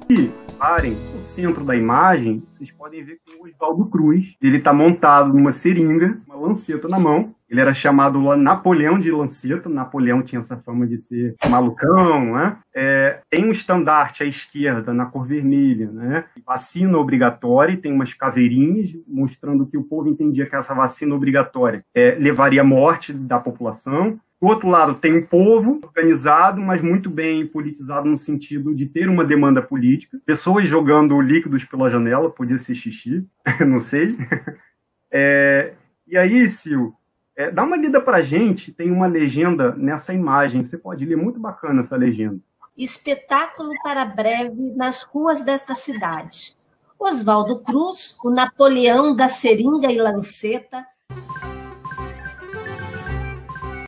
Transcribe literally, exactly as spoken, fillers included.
Parem, no centro da imagem, vocês podem ver que o Oswaldo Cruz, ele está montado numa seringa, uma lanceta na mão. Ele era chamado Napoleão de Lanceta. Napoleão tinha essa fama de ser malucão, né? É, tem um estandarte à esquerda, na cor vermelha, né? Vacina obrigatória, tem umas caveirinhas mostrando que o povo entendia que essa vacina obrigatória é, levaria à morte da população. Do outro lado, tem um povo organizado, mas muito bem politizado no sentido de ter uma demanda política. Pessoas jogando líquidos pela janela, podia ser xixi, não sei. É, e aí, Sil, é, dá uma lida pra gente, tem uma legenda nessa imagem, você pode ler, muito bacana essa legenda. Espetáculo para breve nas ruas desta cidade. Oswaldo Cruz, o Napoleão da seringa e lanceta,